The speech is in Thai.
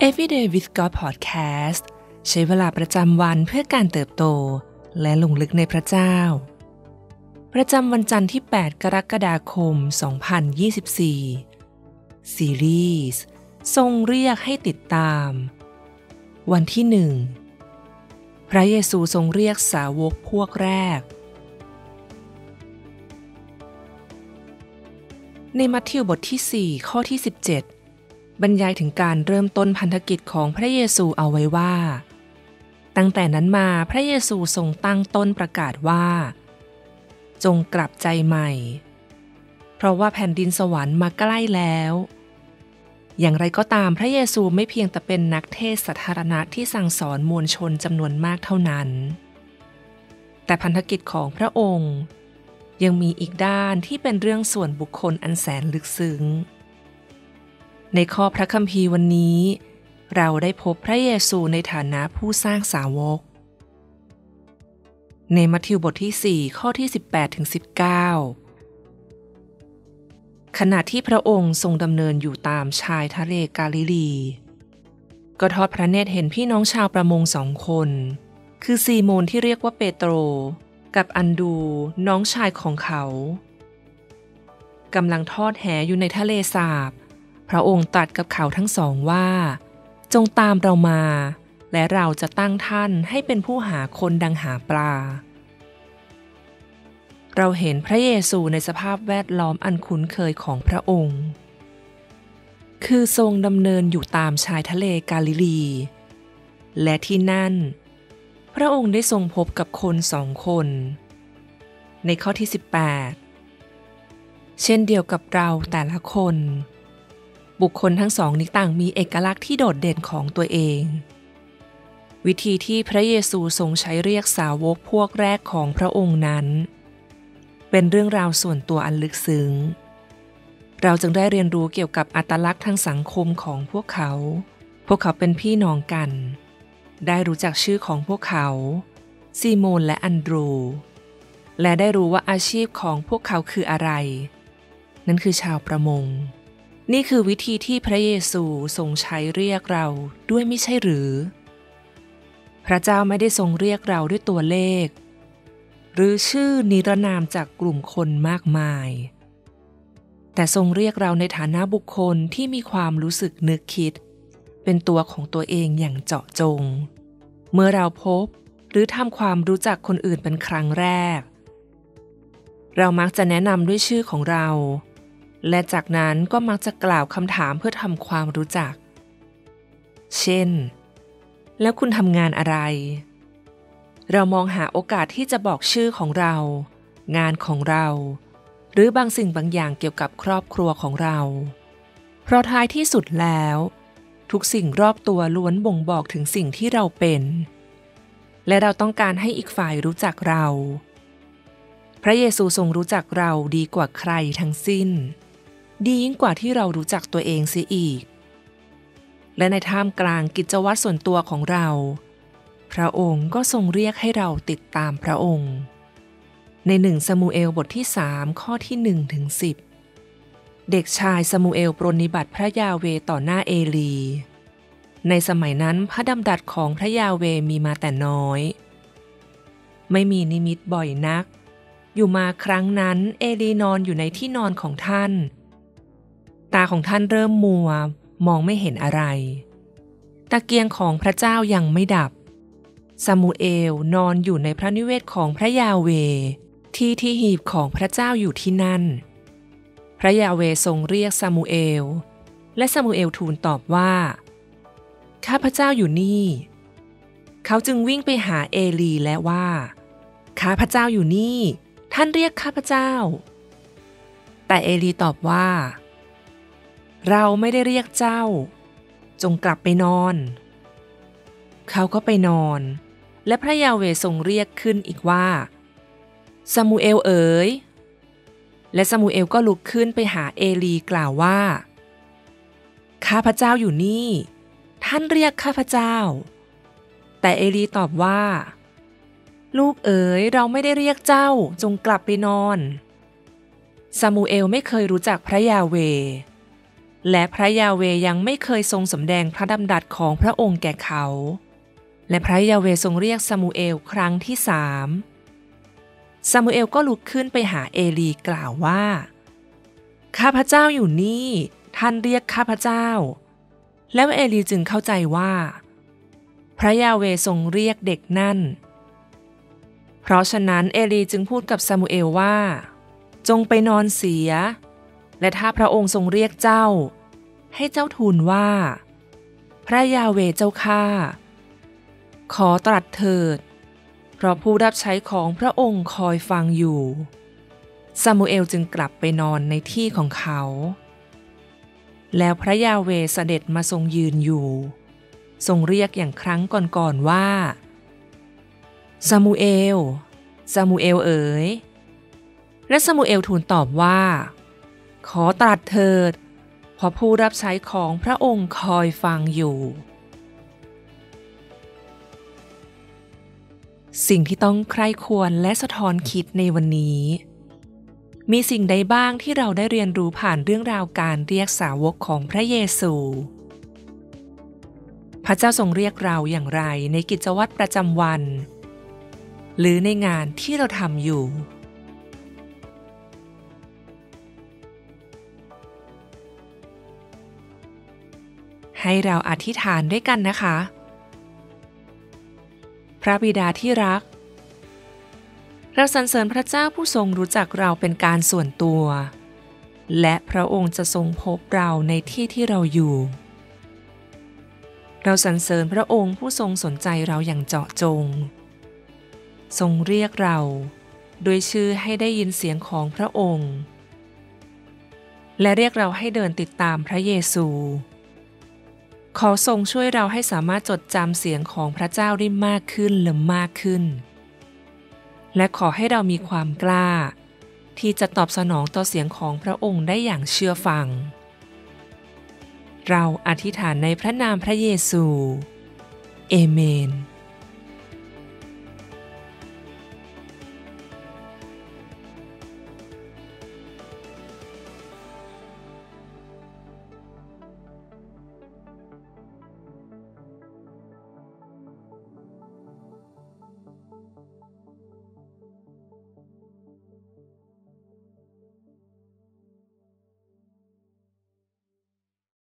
Everyday with God Podcast ใช้เวลาประจำวันเพื่อการเติบโตและลงลึกในพระเจ้าประจำวันจันทร์ที่ 8 กรกฎาคม 2024 ซีรีส์ทรงเรียกให้ติดตามวันที่ 1 พระเยซูทรงเรียกสาวกพวกแรกในมัทธิวบทที่ 4 ข้อที่ 17บรรยายถึงการเริ่มต้นพันธกิจของพระเยซูเอาไว้ว่าตั้งแต่นั้นมาพระเยซูทรงตั้งต้นประกาศว่าจงกลับใจใหม่เพราะว่าแผ่นดินสวรรค์มาใกล้แล้วอย่างไรก็ตามพระเยซูไม่เพียงแต่เป็นนักเทศน์สาธารณะที่สั่งสอนมวลชนจำนวนมากเท่านั้นแต่พันธกิจของพระองค์ยังมีอีกด้านที่เป็นเรื่องส่วนบุคคลอันแสนลึกซึ้งในข้อพระคัมภีร์วันนี้เราได้พบพระเยซูในฐานะผู้สร้างสาวกในมัทธิวบทที่ 4 ข้อที่ 18 ถึง 19 ขณะที่พระองค์ทรงดำเนินอยู่ตามชายทะเลกาลิลีก็ทอดพระเนตรเห็นพี่น้องชาวประมง2 คนคือซีโมนที่เรียกว่าเปโตรกับอันดูน้องชายของเขากำลังทอดแหอยู่ในทะเลสาบพระองค์ตรัสกับเขาทั้งสองว่าจงตามเรามาและเราจะตั้งท่านให้เป็นผู้หาคนดังหาปลาเราเห็นพระเยซูในสภาพแวดล้อมอันคุ้นเคยของพระองค์คือทรงดำเนินอยู่ตามชายทะเลกาลิลีและที่นั่นพระองค์ได้ทรงพบกับคน2 คนในข้อที่ 18 เช่นเดียวกับเราแต่ละคนบุคคลทั้งสองนี้ต่างมีเอกลักษณ์ที่โดดเด่นของตัวเองวิธีที่พระเยซูทรงใช้เรียกสาวกพวกแรกของพระองค์นั้นเป็นเรื่องราวส่วนตัวอันลึกซึ้งเราจึงได้เรียนรู้เกี่ยวกับอัตลักษณ์ทางสังคมของพวกเขาเป็นพี่น้องกันได้รู้จักชื่อของพวกเขาซีโมนและอันดรูและได้รู้ว่าอาชีพของพวกเขาคืออะไรนั่นคือชาวประมงนี่คือวิธีที่พระเยซูทรงใช้เรียกเราด้วยไม่ใช่หรือพระเจ้าไม่ได้ทรงเรียกเราด้วยตัวเลขหรือชื่อนิรนามจากกลุ่มคนมากมายแต่ทรงเรียกเราในฐานะบุคคลที่มีความรู้สึกนึกคิดเป็นตัวของตัวเองอย่างเจาะจงเมื่อเราพบหรือทำความรู้จักคนอื่นเป็นครั้งแรกเรามักจะแนะนำด้วยชื่อของเราและจากนั้นก็มักจะกล่าวคำถามเพื่อทำความรู้จักเช่นแล้วคุณทำงานอะไรเรามองหาโอกาสที่จะบอกชื่อของเรางานของเราหรือบางสิ่งบางอย่างเกี่ยวกับครอบครัวของเราเพราะท้ายที่สุดแล้วทุกสิ่งรอบตัวล้วนบ่งบอกถึงสิ่งที่เราเป็นและเราต้องการให้อีกฝ่ายรู้จักเราพระเยซูทรงรู้จักเราดีกว่าใครทั้งสิ้นดียิ่งกว่าที่เรารู้จักตัวเองเสียอีกและในท่ามกลางกิจวัตรส่วนตัวของเราพระองค์ก็ทรงเรียกให้เราติดตามพระองค์ใน1 ซามูเอลบทที่ 3 ข้อที่ 1 ถึง 10เด็กชายซามูเอลปรนนิบัติพระยาเวห์ต่อหน้าเอลีในสมัยนั้นพระดำรัสของพระยาเวห์มีมาแต่น้อยไม่มีนิมิตบ่อยนักอยู่มาครั้งนั้นเอลีนอนอยู่ในที่นอนของท่านตาของท่านเริ่มมัวมองไม่เห็นอะไรตะเกียงของพระเจ้ายังไม่ดับซามูเอลนอนอยู่ในพระนิเวศของพระยาเวห์ที่หีบของพระเจ้าอยู่ที่นั่นพระยาเวห์ทรงเรียกซามูเอลและซามูเอลทูลตอบว่าข้าพเจ้าอยู่นี่เขาจึงวิ่งไปหาเอลีและว่าข้าพเจ้าอยู่นี่ท่านเรียกข้าพเจ้าแต่เอลีตอบว่าเราไม่ได้เรียกเจ้าจงกลับไปนอนเขาก็ไปนอนและพระยาเวห์ทรงเรียกขึ้นอีกว่าซามูเอลเอ๋ยและซามูเอลก็ลุกขึ้นไปหาเอลีกล่าวว่าข้าพเจ้าอยู่นี่ท่านเรียกข้าพเจ้าแต่เอลีตอบว่าลูกเอ๋ยเราไม่ได้เรียกเจ้าจงกลับไปนอนซามูเอลไม่เคยรู้จักพระยาเวห์และพระยาเวห์ยังไม่เคยทรงสำแดงพระดำรัสของพระองค์แก่เขาและพระยาเวห์ทรงเรียกซามูเอลครั้งที่3ซามูเอลก็ลุกขึ้นไปหาเอลีกล่าวว่าข้าพเจ้าอยู่นี่ท่านเรียกข้าพเจ้าแล้วเอลีจึงเข้าใจว่าพระยาเวห์ทรงเรียกเด็กนั่นเพราะฉะนั้นเอลีจึงพูดกับซามูเอลว่าจงไปนอนเสียและถ้าพระองค์ทรงเรียกเจ้าให้เจ้าทูลว่าพระยาเวห์เจ้าข้าขอตรัสเถิดเพราะผู้รับใช้ของพระองค์คอยฟังอยู่ซามูเอลจึงกลับไปนอนในที่ของเขาแล้วพระยาเวห์เสด็จมาทรงยืนอยู่ทรงเรียกอย่างครั้งก่อนๆว่าซามูเอลซามูเอลเอ๋ยและซามูเอลทูลตอบว่าขอตรัสเถิดเพราะผู้รับใช้ของพระองค์คอยฟังอยู่สิ่งที่ต้องใคร่ครวญและสะท้อนคิดในวันนี้มีสิ่งใดบ้างที่เราได้เรียนรู้ผ่านเรื่องราวการเรียกสาวกของพระเยซูพระเจ้าทรงเรียกเราอย่างไรในกิจวัตรประจำวันหรือในงานที่เราทำอยู่ให้เราอธิษฐานด้วยกันนะคะพระบิดาที่รักเราสรรเสริญพระเจ้าผู้ทรงรู้จักเราเป็นการส่วนตัวและพระองค์จะทรงพบเราในที่ที่เราอยู่เราสรรเสริญพระองค์ผู้ทรงสนใจเราอย่างเจาะจงทรงเรียกเราโดยชื่อให้ได้ยินเสียงของพระองค์และเรียกเราให้เดินติดตามพระเยซูขอทรงช่วยเราให้สามารถจดจำเสียงของพระเจ้าได้มากขึ้นและมากขึ้นและขอให้เรามีความกล้าที่จะตอบสนองต่อเสียงของพระองค์ได้อย่างเชื่อฟังเราอธิษฐานในพระนามพระเยซูเอเมน